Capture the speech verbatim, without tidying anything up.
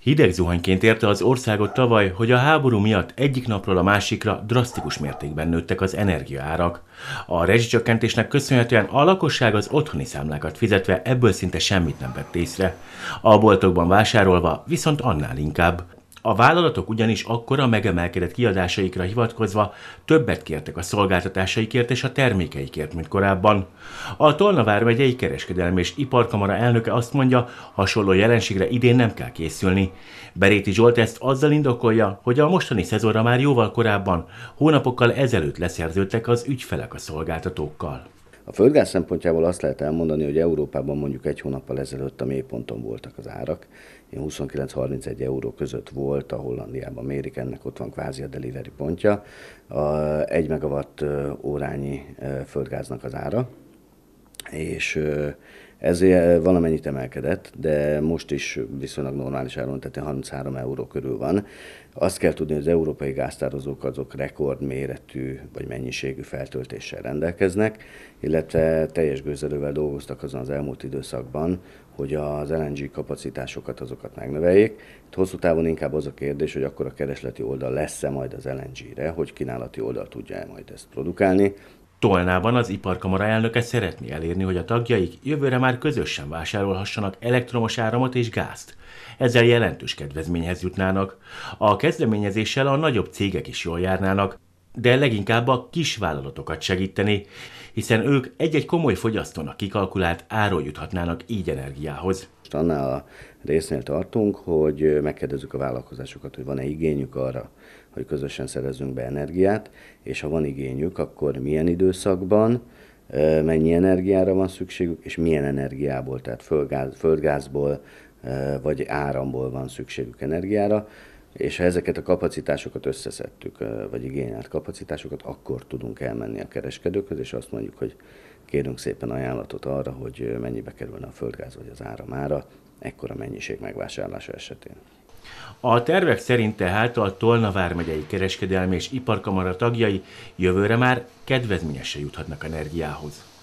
Hideg zuhanyként érte az országot tavaly, hogy a háború miatt egyik napról a másikra drasztikus mértékben nőttek az energiaárak. A rezsicsökkentésnek köszönhetően a lakosság az otthoni számlákat fizetve ebből szinte semmit nem vett észre. A boltokban vásárolva viszont annál inkább. A vállalatok ugyanis akkora megemelkedett kiadásaikra hivatkozva többet kértek a szolgáltatásaikért és a termékeikért, mint korábban. A Tolna vármegyei Kereskedelmi és Iparkamara elnöke azt mondja, hasonló jelenségre idén nem kell készülni. Beréti Zsolt ezt azzal indokolja, hogy a mostani szezonra már jóval korábban, hónapokkal ezelőtt leszerződtek az ügyfelek a szolgáltatókkal. A földgáz szempontjából azt lehet elmondani, hogy Európában mondjuk egy hónappal ezelőtt a mélyponton voltak az árak. huszonkilenc-harmincegy euró között volt, a Hollandiában mérik, ennek ott van kvázi a delivery pontja, a egy megawatt órányi földgáznak az ára, és ez valamennyit emelkedett, de most is viszonylag normális áron, tehát harminchárom euró körül van. Azt kell tudni, hogy az európai gáztározók azok rekordméretű vagy mennyiségű feltöltéssel rendelkeznek, illetve teljes gőzerővel dolgoztak azon az elmúlt időszakban, hogy az el en gé kapacitásokat azokat megnöveljék. Itt hosszú távon inkább az a kérdés, hogy akkor a keresleti oldal lesz-e majd az el en gére, hogy kínálati oldal tudja-e majd ezt produkálni. Tolnában az Iparkamara elnöke szeretné elérni, hogy a tagjaik jövőre már közösen vásárolhassanak elektromos áramot és gázt. Ezzel jelentős kedvezményhez jutnának. A kezdeményezéssel a nagyobb cégek is jól járnának, de leginkább a kisvállalatokat segíteni, hiszen ők egy-egy komoly fogyasztónak kikalkulált áron juthatnának így energiához. Annál a résznél tartunk, hogy megkérdezzük a vállalkozásokat, hogy van-e igényük arra, hogy közösen szerezzünk be energiát, és ha van igényük, akkor milyen időszakban, mennyi energiára van szükségük, és milyen energiából, tehát földgáz, földgázból vagy áramból van szükségük energiára, és ha ezeket a kapacitásokat összeszedtük, vagy igényelt kapacitásokat, akkor tudunk elmenni a kereskedőkhöz, és azt mondjuk, hogy kérünk szépen ajánlatot arra, hogy mennyibe kerülne a földgáz vagy az áram ára, ekkora mennyiség megvásárlása esetén. A tervek szerint tehát a Tolna vármegyei Kereskedelmi és Iparkamara tagjai jövőre már kedvezményesen juthatnak energiához.